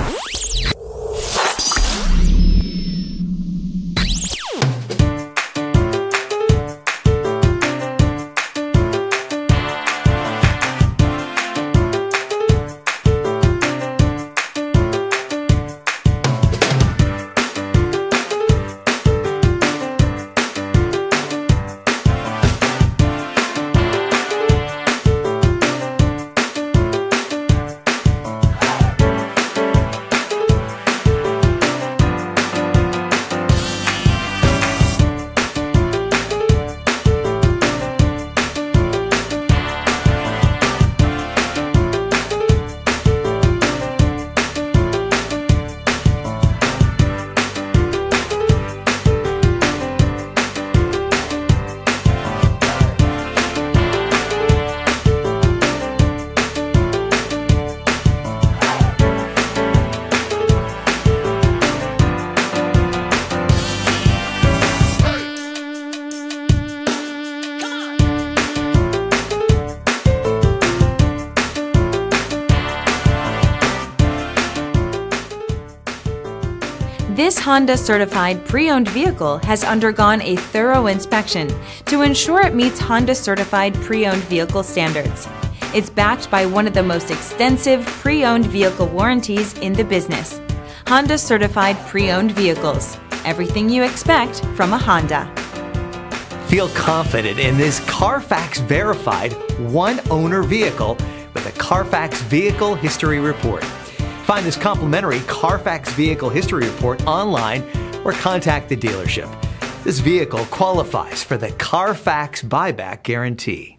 This Honda certified pre-owned vehicle has undergone a thorough inspection to ensure it meets Honda certified pre-owned vehicle standards. It's backed by one of the most extensive pre-owned vehicle warranties in the business. Honda certified pre-owned vehicles. Everything you expect from a Honda. Feel confident in this Carfax verified one-owner vehicle with a Carfax Vehicle History Report. Find this complimentary Carfax Vehicle History Report online or contact the dealership. This vehicle qualifies for the Carfax Buyback Guarantee.